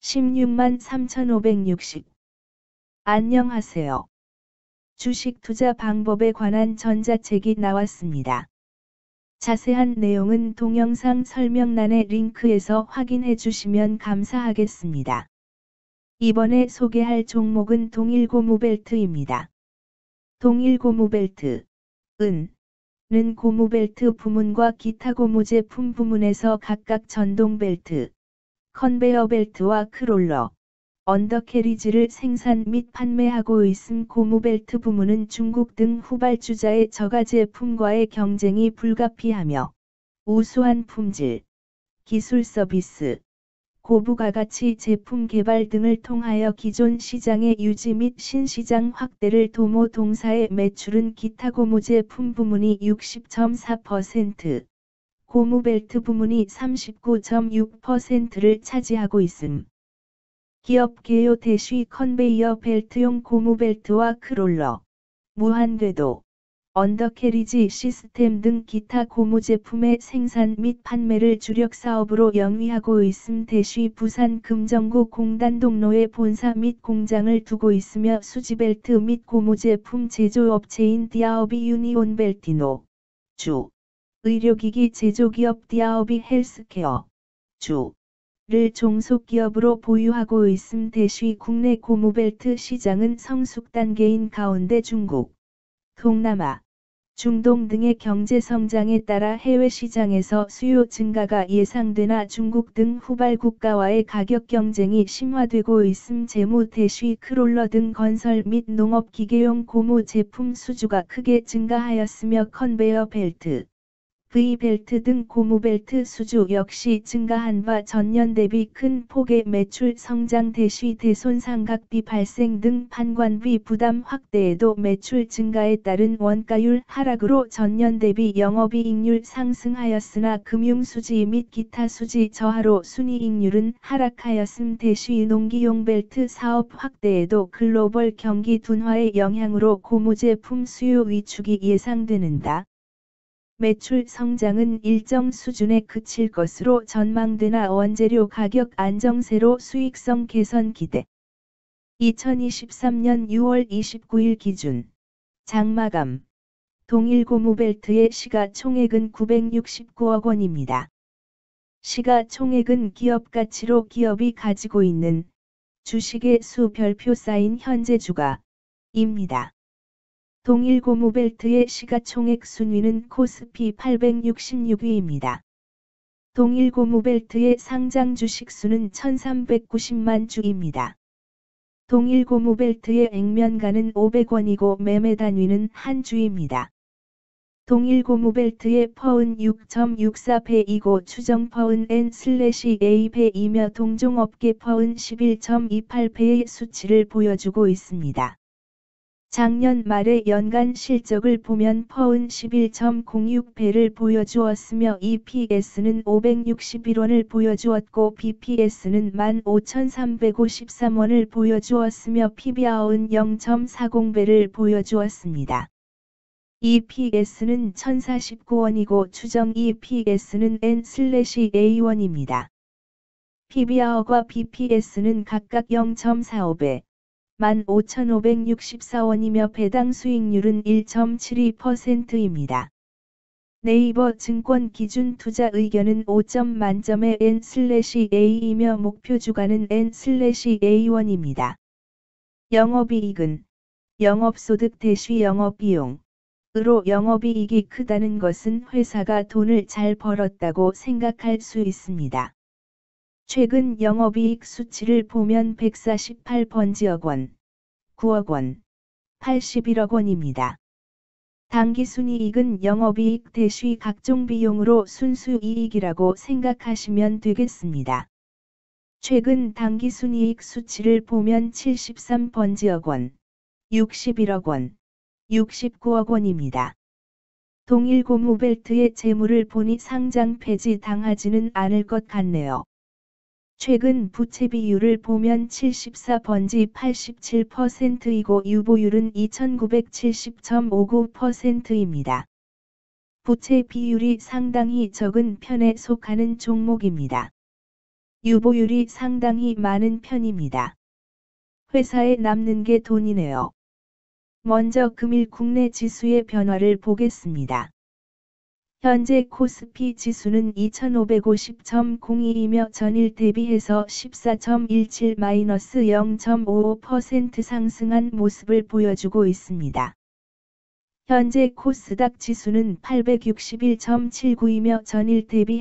16만 3,560. 안녕하세요. 주식 투자 방법에 관한 전자책이 나왔습니다. 자세한 내용은 동영상 설명란의 링크에서 확인해 주시면 감사하겠습니다. 이번에 소개할 종목은 동일고무벨트입니다. 동일고무벨트, 는 고무벨트 부문과 기타 고무 제품 부문에서 각각 전동벨트, 컨베어 벨트와 크롤러, 언더캐리지를 생산 및 판매하고 있음. 고무벨트 부문은 중국 등 후발주자의 저가 제품과의 경쟁이 불가피하며 우수한 품질, 기술 서비스, 고부가가치 제품 개발 등을 통하여 기존 시장의 유지 및 신시장 확대를 도모. 동사의 매출은 기타 고무 제품 부문이 60.4%, 고무벨트 부문이 39.6%를 차지하고 있음. 기업 개요 대쉬 컨베이어 벨트용 고무벨트와 크롤러, 무한궤도, 언더캐리지 시스템 등 기타 고무 제품의 생산 및 판매를 주력 사업으로 영위하고 있음. 대쉬 부산 금정구 공단동로에 본사 및 공장을 두고 있으며 수지벨트 및 고무 제품 제조업체인 디아오비 유니온 벨티노, 주, 의료기기 제조기업 디아오비 헬스케어, 를 종속기업으로 보유하고 있음. 대쉬 국내 고무벨트 시장은 성숙 단계인 가운데 중국, 동남아, 중동 등의 경제 성장에 따라 해외 시장에서 수요 증가가 예상되나 중국 등 후발 국가와의 가격 경쟁이 심화되고 있음. 재무 대쉬 크롤러 등 건설 및 농업 기계용 고무 제품 수주가 크게 증가하였으며 컨베어 벨트, V벨트 등 고무벨트 수주 역시 증가한 바 전년 대비 큰 폭의 매출 성장. 대쉬 대손상각비 발생 등 판관비 부담 확대에도 매출 증가에 따른 원가율 하락으로 전년 대비 영업이익률 상승하였으나 금융수지 및 기타 수지 저하로 순이익률은 하락하였음. 대쉬 농기용 벨트 사업 확대에도 글로벌 경기 둔화의 영향으로 고무 제품 수요 위축이 예상되는다. 매출 성장은 일정 수준에 그칠 것으로 전망되나 원재료 가격 안정세로 수익성 개선 기대. 2023년 6월 29일 기준 장마감 동일고무벨트의 시가총액은 969억 원입니다. 시가총액은 기업가치로 기업이 가지고 있는 주식의 수 별표 쌓인 현재 주가입니다. 동일고무벨트의 시가총액 순위는 코스피 866위입니다. 동일고무벨트의 상장 주식 수는 1390만 주입니다. 동일고무벨트의 액면가는 500원이고 매매 단위는 한 주입니다. 동일고무벨트의 퍼은 6.64배이고 추정 퍼은 N/A배이며 동종업계 퍼은 11.28배의 수치를 보여주고 있습니다. 작년 말의 연간 실적을 보면 퍼은 11.06배를 보여주었으며 EPS는 561원을 보여주었고 BPS는 15,353원을 보여주었으며 PBR은 0.40배를 보여주었습니다. EPS는 1,049원이고 추정 EPS는 N/A원입니다. PBR과 BPS는 각각 0.45배, 15,564원이며 배당 수익률은 1.72%입니다. 네이버 증권 기준 투자 의견은 5점 만점의 N/A이며 목표 주가는 N/A원입니다. 영업이익은 영업소득 대쉬 영업비용으로 영업이익이 크다는 것은 회사가 돈을 잘 벌었다고 생각할 수 있습니다. 최근 영업이익 수치를 보면 148번지억 원, 9억 원, 81억 원입니다. 당기순이익은 영업이익 대쉬 각종 비용으로 순수이익이라고 생각하시면 되겠습니다. 최근 당기순이익 수치를 보면 73번지억 원, 61억 원, 69억 원입니다. 동일고무벨트의 재물을 보니 상장 폐지 당하지는 않을 것 같네요. 최근 부채 비율을 보면 74번지 87%이고 유보율은 2970.59%입니다. 부채 비율이 상당히 적은 편에 속하는 종목입니다. 유보율이 상당히 많은 편입니다. 회사에 남는 게 돈이네요. 먼저 금일 국내 지수의 변화를 보겠습니다. 현재 코스피 지수는 2550.02이며 전일 대비해서 14.17-0.55% 상승한 모습을 보여주고 있습니다. 현재 코스닥 지수는 861.79이며 전일 대비